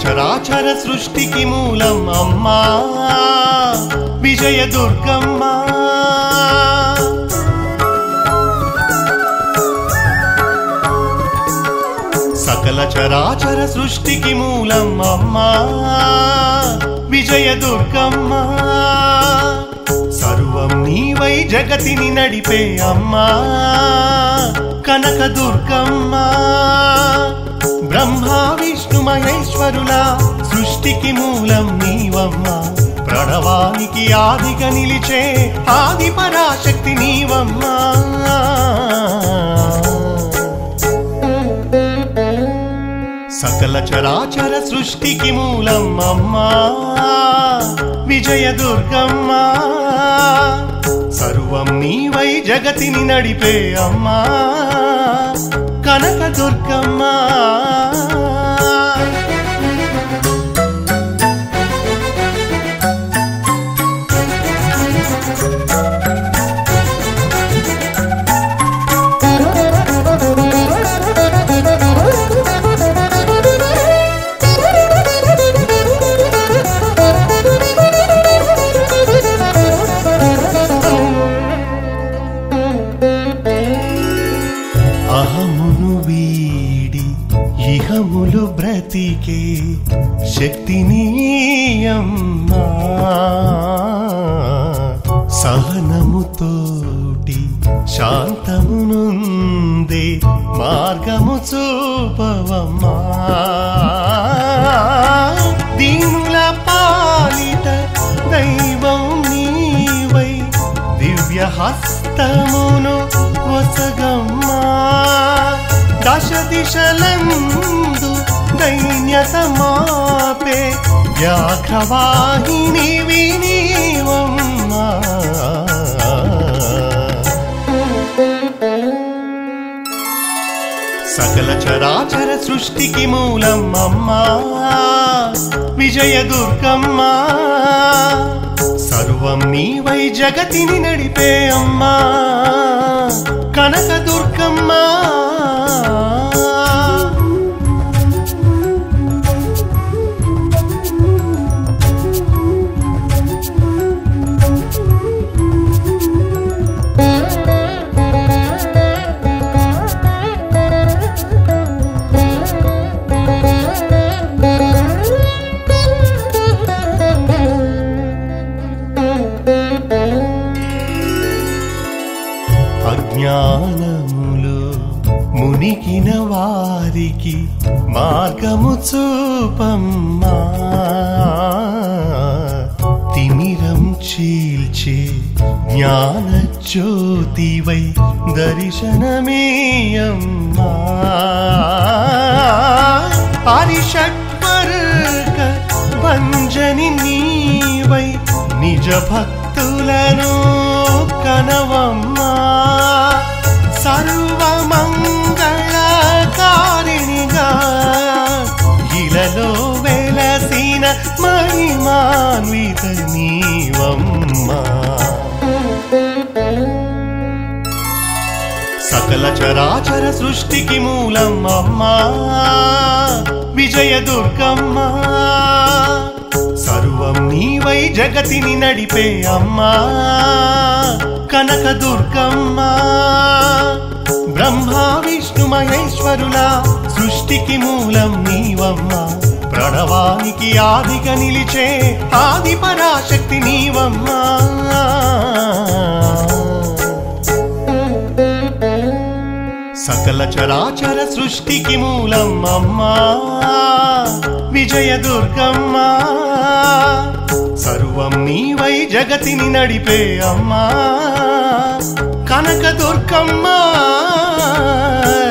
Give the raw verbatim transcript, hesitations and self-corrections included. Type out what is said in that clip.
చరాచర సృష్టికి మూలం అమ్మా విజయ దుర్గమ్మ. సకల చరాచర సృష్టికి మూలం అమ్మా విజయ దుర్గమ్మ. సర్వం నీవై జగతిని నడిపే అమ్మా కనక దుర్గమ్మ. బ్రహ్మ విష్ణు మహేశ్వరుల సృష్టికి మూలం నీవమ్మ. ప్రణవానికి ఆదిగా నిలిచే ఆది పరాశక్తి నీవమ్మ. సకల చరాచర సృష్టికి మూలం అమ్మా విజయ దుర్గమ్మ. సర్వం నీవై జగతిని నడిపే అమ్మా కనక దుర్గమ్మ. అహమును వీడి ఇహములు బ్రతికే శక్తిని అమ్మా. సహనముతోటి శాంతమునుందే మార్గము చూపవమ్మా. దీనుల పాలిట దైవం నీవై దివ్య హస్తమును వసగమ్మా. దశ దిశలందు దైన్యత మాపే వ్యాఘ్రవాహిని వినీవమ్మా. సకల చరాచర సృష్టికి మూలం అమ్మా విజయ దుర్గమ్మ. సర్వం నీవై జగతిని నడిపే అమ్మా కనక దుర్గమ్మ. అజ్ఞానములో మునిగిన వారికి మార్గము చూపమ్మా. తిమిరం చీల్చే జ్ఞాన జ్యోతివై దర్శనమేయమ్మా. హరిషట్వర్గ భంజని నీవై నిజ భక్తులను కనవమ్మా. సర్వమంగళకారిణిగా ఇలలో వెలసిన మహిమాన్విత నీవమ్మా. సకల చరాచర సృష్టికి మూలం అమ్మా విజయ దుర్గమ్మ. సర్వం నీవై జగతిని నడిపే అమ్మా కనక దుర్గమ్మ. బ్రహ్మ విష్ణు మహేశ్వరుల సృష్టికి మూలం నీవమ్మ. ప్రణవానికి ఆదిగా నిలిచే ఆది పరాశక్తి నీవమ్మ. సకల చరాచర సృష్టికి మూలం అమ్మా విజయ దుర్గమ్మ. సర్వం నీవై జగతిని నడిపే అమ్మా కనక దుర్గమ్మ.